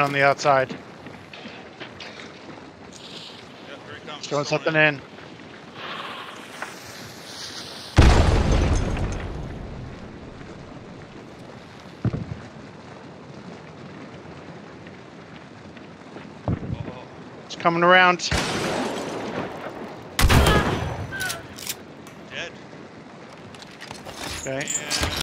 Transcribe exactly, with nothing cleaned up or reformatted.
on the outside. Yep, here he comes. Throwing something in. Oh, It's coming around. dead. Okay. And